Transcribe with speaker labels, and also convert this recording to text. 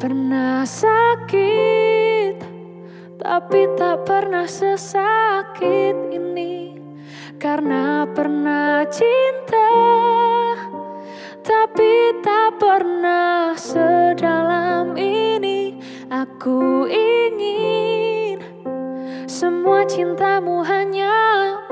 Speaker 1: Pernah sakit, tapi tak pernah sesakit ini. Karena pernah cinta, tapi tak pernah sedalam ini. Aku ingin semua cintamu hanya